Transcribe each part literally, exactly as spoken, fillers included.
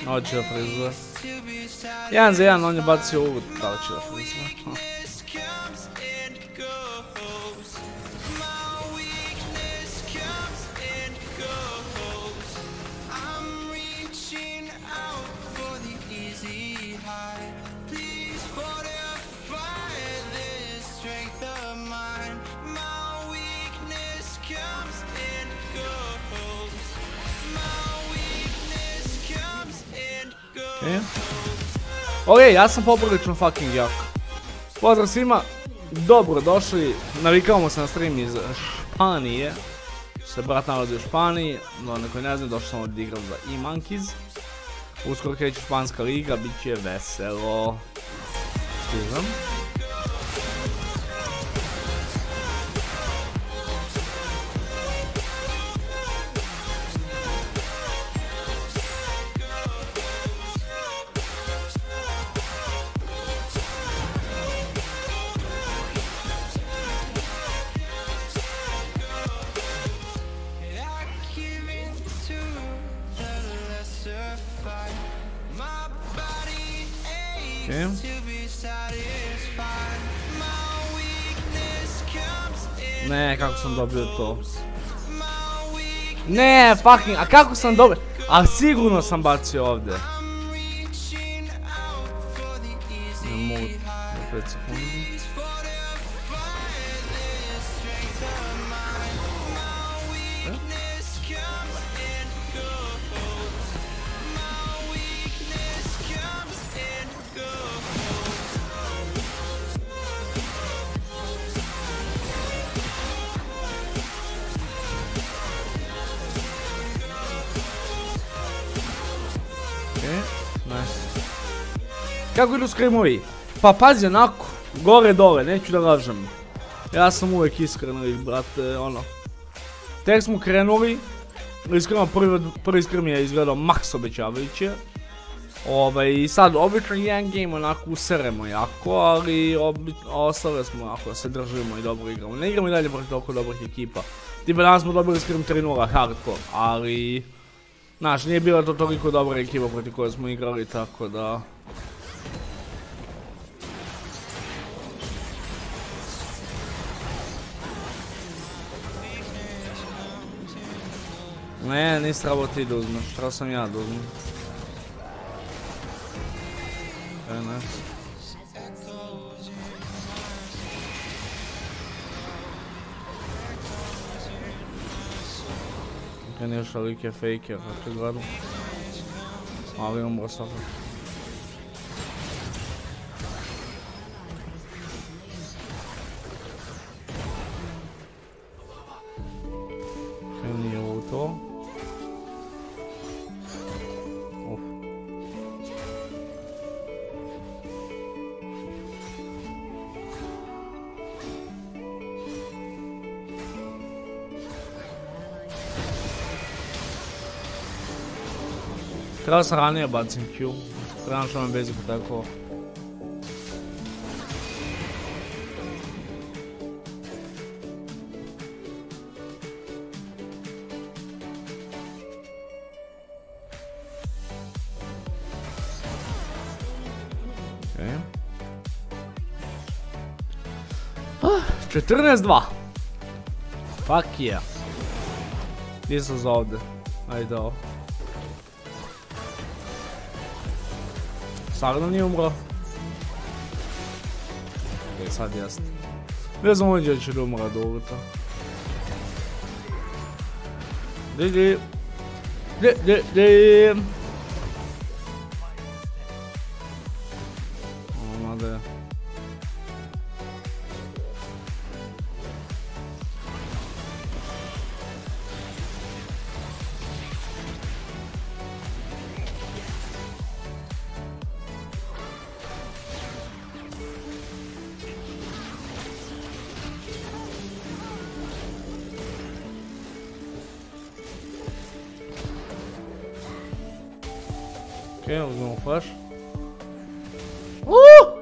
Hoće da frizuje. Jedan za jedan on je bacio uvod, da li će da frizuje. Ok, ja sam poprilično fucking jak. Pozdrav svima, dobro došli, navikavamo se na stream iz Španije. Se brat nalazi u Španiji, no neko ne znam, došao sam ovdje igrati za E-Monkeys. Uskoro kreće španska liga, bit će veselo. Stižem. Ne, kako sam dobio to? Ne, fucking, a kako sam dobio? A sigurno sam bacio ovdje. Ne mogu, pet sekundi. Kako idu skrimovi? Pa pazi onako, gore dole, neću da lažem. Ja sam uvijek iskren, brate, ono. Tek smo krenuli, iskreno prvi, prvi skrim je izgledao maks obećavajuće. Ovaj, i sad obično jedan game onako useremo jako, ali obi, ostale smo onako da se držimo i dobro igramo. Ne igramo i dalje protiv toliko dobrih ekipa. Tipa danas smo dobili skrim tri nula hardcore, ali... Znaš, nije bila to toliko dobra ekipa protiv koje smo igrali, tako da... Ne, nisi trebao ti da uzmeš, trebao sam ja da uzmem. E, ne. Ok, nije što lik je faker, kako gledam. Ali imam brosaka. Ok, nije ovo to. Trebao sam ranije bacim Q, trebam što me basicu tako. četrnaest dva. Fuck yeah. Gdje sam za ovdje? Ajde ovo. Stvarno nije umro. Ok, sad jeste. Ne znam ovdje će da umra do uvrta. Di di. Di di di. O, mada. Ok, uzmemo flash. Uuuu!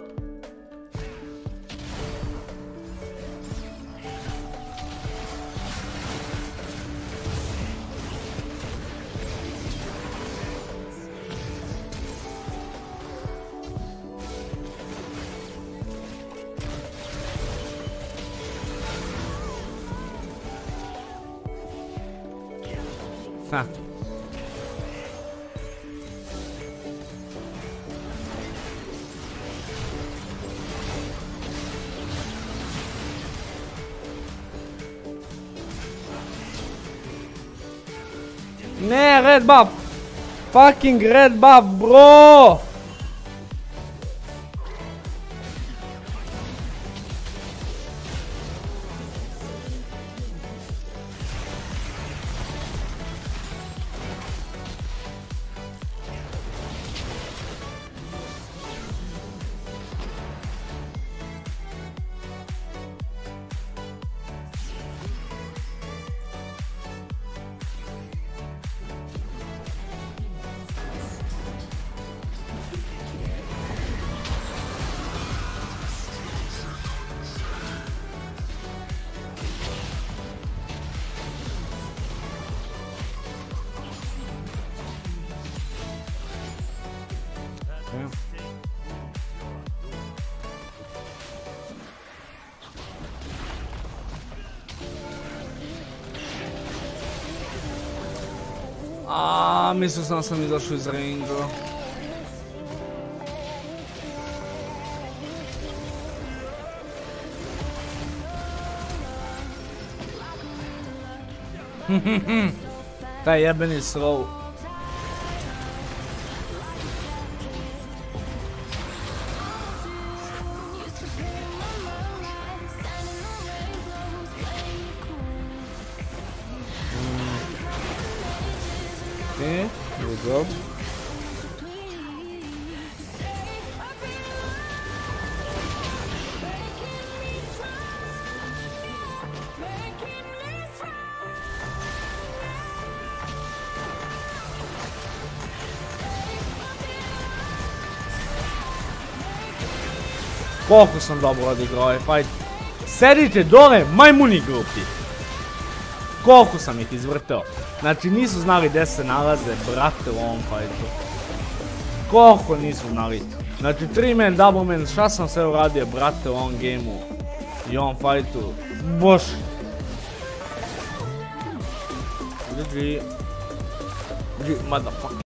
Ha. Ne, red buff! Fucking red buff, bro! Aaaa, mislio sam da sam izašao iz range-a. Taj jebeni slow. Okay, here we go. Koliko sam dobro odigrao ovaj fight. Sedite dole, majmuni glupi. Koliko sam ih izvrteo. Znači nisu znali gdje se nalaze, brate, u ovom fightu. Koliko nisu znali. Znači tri man, double man, šta sam sve uradio, brate, u ovom gameu. I ovom fightu. Boš. G G. G G, motherfucker.